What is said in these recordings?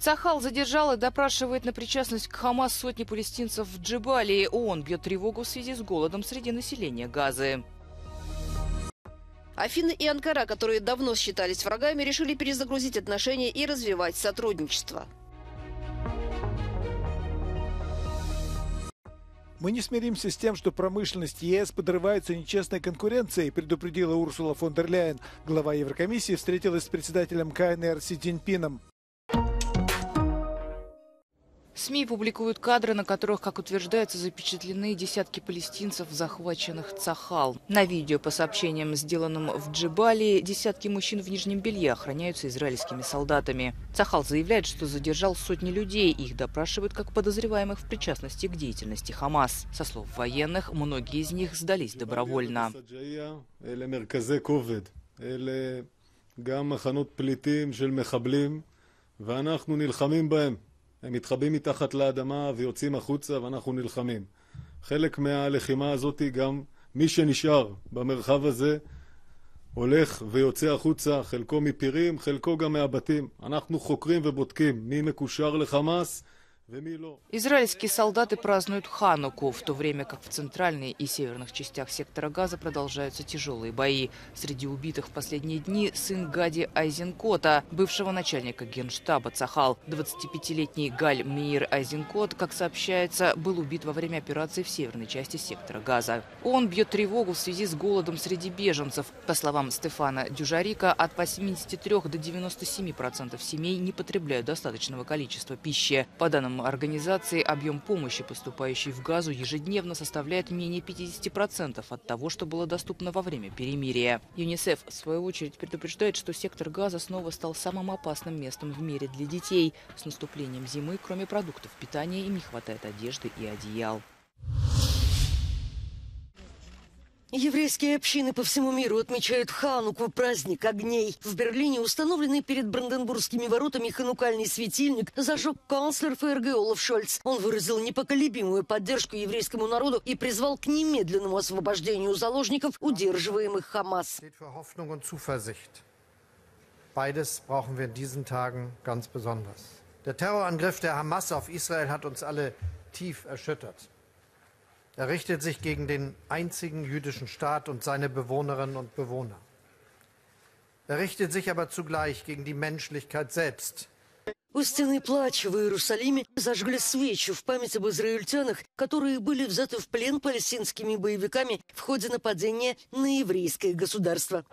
Цахал задержал и допрашивает на причастность к Хамас сотни палестинцев в Джебалии. ООН бьет тревогу в связи с голодом среди населения Газы. Афины и Анкара, которые давно считались врагами, решили перезагрузить отношения и развивать сотрудничество. Мы не смиримся с тем, что промышленность ЕС подрывается нечестной конкуренцией, предупредила Урсула фон дер Ляйен. Глава Еврокомиссии встретилась с председателем КНР Си Цзиньпином. СМИ публикуют кадры, на которых, как утверждается, запечатлены десятки палестинцев, захваченных Цахал. На видео, по сообщениям, сделанным в Джебалии, десятки мужчин в нижнем белье охраняются израильскими солдатами. Цахал заявляет, что задержал сотни людей. Их допрашивают как подозреваемых в причастности к деятельности Хамас. Со слов военных, многие из них сдались добровольно. הם מתחבאים מתחת לאדמה ויוצאים החוצה ואנחנו נלחמים. חלק מהלחימה הזאת גם מי שנשאר במרחב הזה הולך ויוצא החוצה, חלקו מפירים, חלקו גם מהבתים. אנחנו חוקרים ובודקים מי מקושר לחמאס. Израильские солдаты празднуют Хануку, в то время как в центральной и северных частях сектора Газа продолжаются тяжелые бои. Среди убитых в последние дни сын Гади Айзенкота, бывшего начальника генштаба Цахал. 25-летний Галь Меир Айзенкот, как сообщается, был убит во время операции в северной части сектора Газа. Он бьет тревогу в связи с голодом среди беженцев. По словам Стефана Дюжарика, от 83 до 97% семей не потребляют достаточного количества пищи. По данным организации, объем помощи, поступающей в Газу, ежедневно составляет менее 50% от того, что было доступно во время перемирия. ЮНИСЕФ, в свою очередь, предупреждает, что сектор Газа снова стал самым опасным местом в мире для детей. С наступлением зимы, кроме продуктов питания, им не хватает одежды и одеял. Еврейские общины по всему миру отмечают Хануку, праздник огней. В Берлине установленный перед Бранденбургскими воротами ханукальный светильник зажег канцлер ФРГ Олаф Шольц. Он выразил непоколебимую поддержку еврейскому народу и призвал к немедленному освобождению заложников, удерживаемых Хамас. Beides brauchen wir in diesen Tagen ganz besonders. Der Terrorangriff der Hamas auf Israel hat uns alle tief erschüttert. Er richtet sich gegen den einzigen jüdischen Staat und seine Bewohnerinnen und Bewohner. Er richtet sich aber zugleich gegen die Menschlichkeit selbst. У стены плача в Иерусалиме зажгли свечу в память об израильтянах, которые были взяты в плен палестинскими боевиками в ходе нападения на еврейское государство.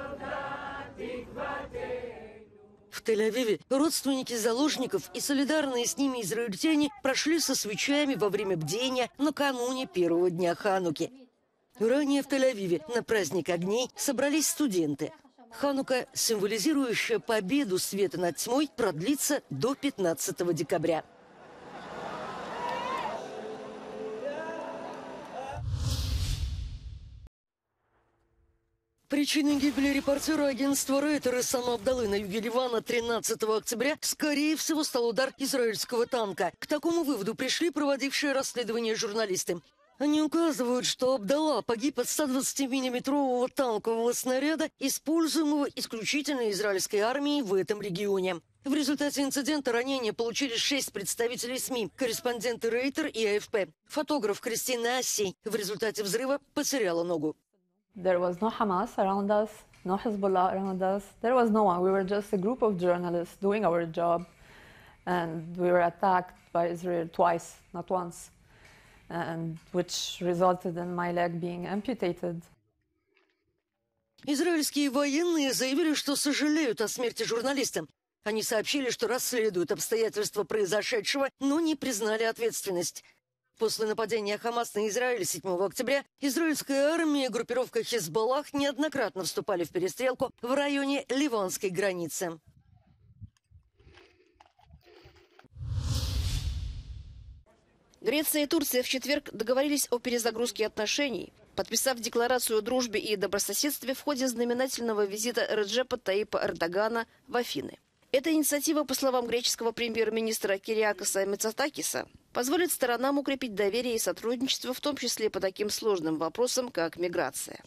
В Тель-Авиве родственники заложников и солидарные с ними израильтяне прошли со свечами во время бдения накануне первого дня Хануки. Ранее в Тель-Авиве на праздник огней собрались студенты. Ханука, символизирующая победу света над тьмой, продлится до 15 декабря. Причиной гибели репортера агентства Рейтер Иссама Абдаллы на юге Ливана 13 октября, скорее всего, стал удар израильского танка. К такому выводу пришли проводившие расследование журналисты. Они указывают, что Абдалла погиб от 120-миллиметрового танкового снаряда, используемого исключительно израильской армией в этом регионе. В результате инцидента ранения получили 6 представителей СМИ, корреспонденты Рейтер и АФП. Фотограф Кристина Асси в результате взрыва потеряла ногу. There was no Hamas around us, no Hezbollah around us. There was no one. We were just a group of journalists doing our job. And we were attacked by Israel twice, not once. And which resulted in my leg being amputated. Израильские военные заявили, что сожалеют о смерти журналиста. Они сообщили, что расследуют обстоятельства произошедшего, но не признали ответственность. После нападения Хамас на Израиль 7 октября израильская армия и группировка Хезболлах неоднократно вступали в перестрелку в районе ливанской границы. Греция и Турция в четверг договорились о перезагрузке отношений, подписав декларацию о дружбе и добрососедстве в ходе знаменательного визита Реджепа Таипа Эрдогана в Афины. Эта инициатива, по словам греческого премьер-министра Кириакоса Мицотакиса, позволит сторонам укрепить доверие и сотрудничество, в том числе по таким сложным вопросам, как миграция.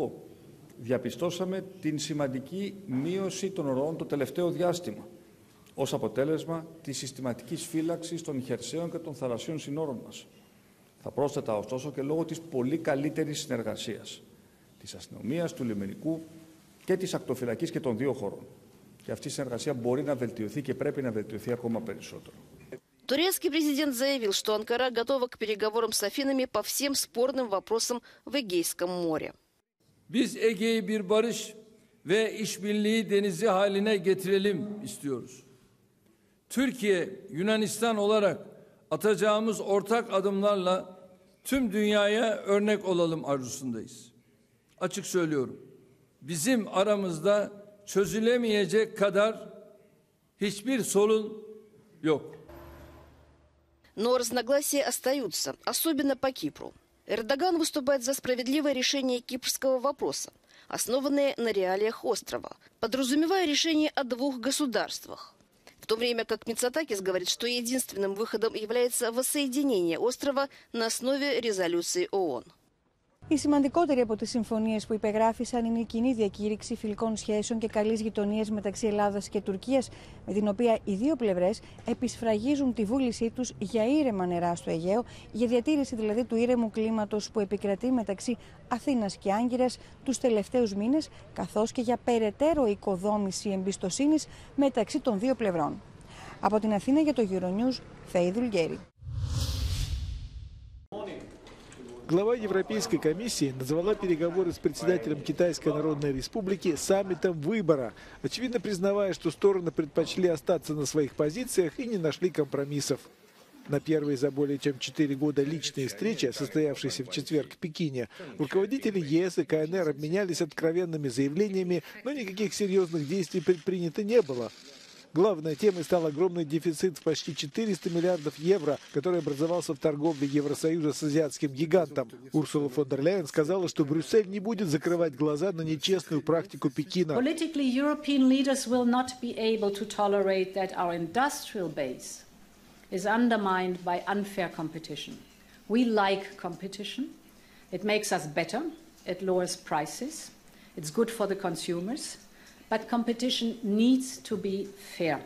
Διαπιστώσαμε την σημαντική μείωση των ροών το τελευταίο διάστημα. ως αποτέλεσμα της συστηματικής φύλαξης των χερσαίων και των θαλασσίων συνόρων μας. Θα πρόσθετα ωστόσο και λόγω της πολύ καλύτερης συνεργασίας της αστυνομίας, του λιμενικού και της ακτοφυλακής και των δύο χωρών. Και αυτή η συνεργασία μπορεί να βελτιωθεί και πρέπει να βελτιωθεί ακόμα περισσότερο. Турецкий президент заявил, что Анкара готова к переговорам с Афинами по всем спорным вопросам в Эгейском море. Biz Ege'yi bir barış ve işbirliği denizi haline getirelim istiyoruz. Türkiye, Yunanistan olarak atacağımız ortak adımlarla tüm dünyaya örnek olalım arzusundayız. Açık söylüyorum. Bizim aramızda çözülemeyecek kadar hiçbir sorun yok. Но разногласия остаются, особенно по Кипру. Эрдоган выступает за справедливое решение кипрского вопроса, основанное на реалиях острова, подразумевая решение о двух государствах. В то время как Мицотакис говорит, что единственным выходом является воссоединение острова на основе резолюции ООН. Η σημαντικότερη από τις συμφωνίες που υπεγράφησαν είναι η κοινή διακήρυξη φιλικών σχέσεων και καλής γειτονίας μεταξύ Ελλάδας και Τουρκίας, με την οποία οι δύο πλευρές επισφραγίζουν τη βούλησή τους για ήρεμα νερά στο Αιγαίο, για διατήρηση δηλαδή του ήρεμου κλίματος που επικρατεί μεταξύ Αθήνας και Άγκυρας τους τελευταίους μήνες, καθώς και για περαιτέρω οικοδόμηση εμπιστοσύνης μεταξύ των δύο πλευρών. Από την Αθήνα για το Euronews, Φέη Δουλγέρη. Глава Европейской комиссии назвала переговоры с председателем Китайской Народной Республики саммитом выбора, очевидно признавая, что стороны предпочли остаться на своих позициях и не нашли компромиссов. На первой за более чем 4 года личной встрече, состоявшейся в четверг в Пекине, руководители ЕС и КНР обменялись откровенными заявлениями, но никаких серьезных действий предпринято не было. Главной темой стал огромный дефицит в почти 400 миллиардов евро, который образовался в торговле Евросоюза с азиатским гигантом. Урсула фон дер Ляйен сказала, что Брюссель не будет закрывать глаза на нечестную практику Пекина. Politically, European leaders will not be able to tolerate that our industrial base is undermined by unfair competition. We like competition. It makes us better. It lowers prices. It's good for the consumers. But competition needs to be fair.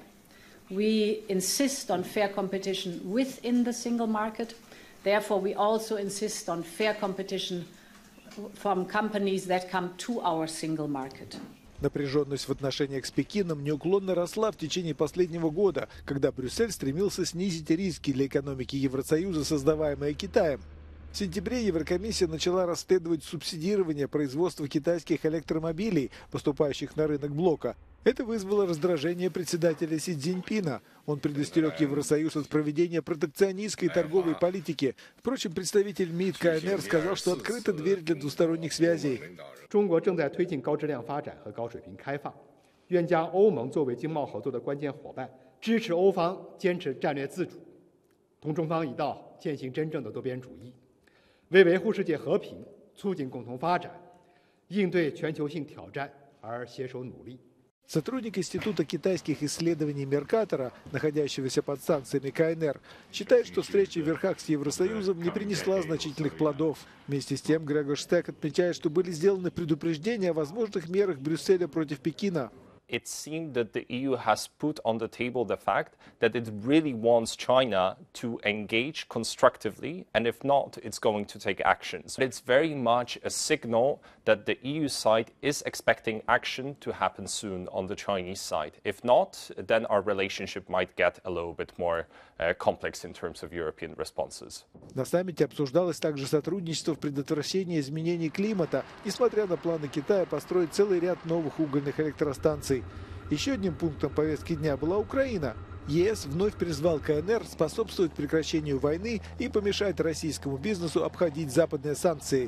We insist on fair competition within the single market. Therefore, we also insist on fair competition from companies that come to our single market. Напряженность в отношениях с Пекином неуклонно росла в течение последнего года, когда Брюссель стремился снизить риски для экономики Евросоюза, создаваемые Китаем. В сентябре Еврокомиссия начала расследовать субсидирование производства китайских электромобилей, поступающих на рынок блока. Это вызвало раздражение председателя Си Цзиньпина. Он предостерег Евросоюз от проведения протекционистской торговой политики. Впрочем, представитель МИД КНР сказал, что открыта дверь для двусторонних связей. 中国正在推进高质量发展和高水平开放，愿将欧盟作为经贸合作的关键伙伴，支持欧方坚持战略自主，同中方一道践行真正的多边主义。 为维护世界和平、促进共同发展、应对全球性挑战而携手努力。 Сотрудник Института китайских исследований Меркатора, находящегося под санкциями КНР, считает, что встреча в верхах с Евросоюзом не принесла значительных плодов. Вместе с тем Грегор Штек отмечает, что были сделаны предупреждения о возможных мерах Брюсселя против Пекина. It seemed that the EU has put on the table the fact that it really wants China to engage constructively, and if not, it's going to take actions. It's very much a signal that the EU side is expecting action to happen soon on the Chinese side. If not, then our relationship might get a little bit more complex in terms of European responses. На саммите обсуждалось также сотрудничество в предотвращении изменений климата, несмотря на планы Китая построить целый ряд новых угольных электростанций. Еще одним пунктом повестки дня была Украина. ЕС вновь призвал КНР способствовать прекращению войны и помешать российскому бизнесу обходить западные санкции.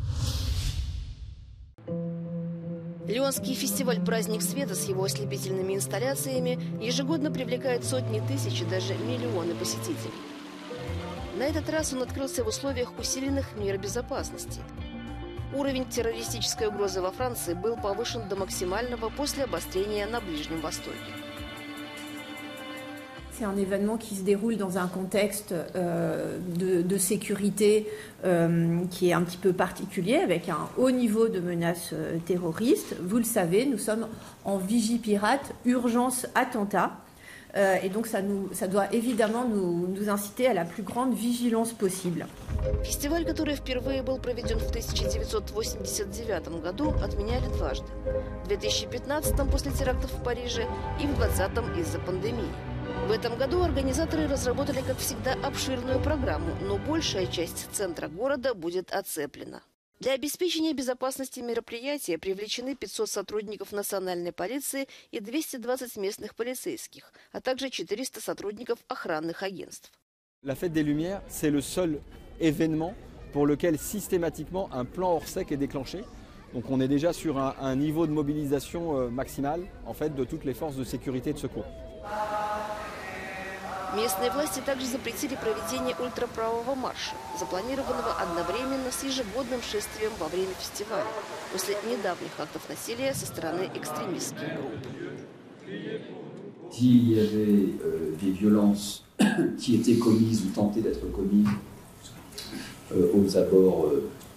Лионский фестиваль «Праздник света» с его ослепительными инсталляциями ежегодно привлекает сотни тысяч и даже миллионы посетителей. На этот раз он открылся в условиях усиленных мер безопасности. Уровень террористической угрозы во Франции был повышен до максимального после обострения на Ближнем Востоке. C'est un événement qui se déroule dans un contexte de sécurité qui est un petit peu particulier, avec un haut niveau de menaces terroristes. Vous le savez, nous sommes en Vigipirate, urgence attentat. Et donc ça doit évidemment nous inciter à la plus grande vigilance possible. Фестиваль, который впервые был проведен в 1989 году, отменяли дважды. В 2015 после терактов в Париже и в 2020 из-за пандемии. В этом году организаторы разработали, как всегда, обширную программу, но большая часть центра города будет оцеплена. Для обеспечения безопасности мероприятия привлечены 500 сотрудников национальной полиции и 220 местных полицейских, а также 400 сотрудников охранных агентств. La Fête des Lumières, c'est le seul événement pour lequel systématiquement un plan Orsec est déclenché. Donc on est déjà sur un niveau de mobilisation maximal en fait, de toutes les forces de sécurité et de secours. Местные власти также запретили проведение ультраправого марша, запланированного одновременно с ежегодным шествием во время фестиваля, после недавних актов насилия со стороны экстремистских групп. S'il y avait des violences qui étaient commises ou tentées d'être commises aux abords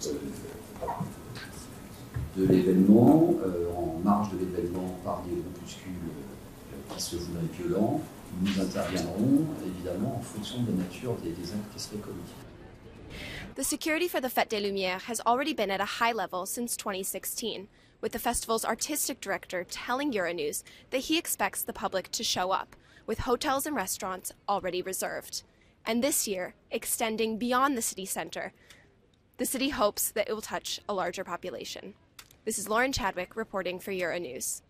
de l'événement, en marge de l'événement par des groupuscules qui se voudraient violents, nous interviendrons évidemment en fonction de la nature des actes qui seraient commis. The security for the Fête des Lumières has already been at a high level since 2016, with the festival's artistic director telling Euronews that he expects the public to show up, with hotels and restaurants already reserved. And this year, extending beyond the city center, the city hopes that it will touch a larger population. This is Lauren Chadwick reporting for Euronews.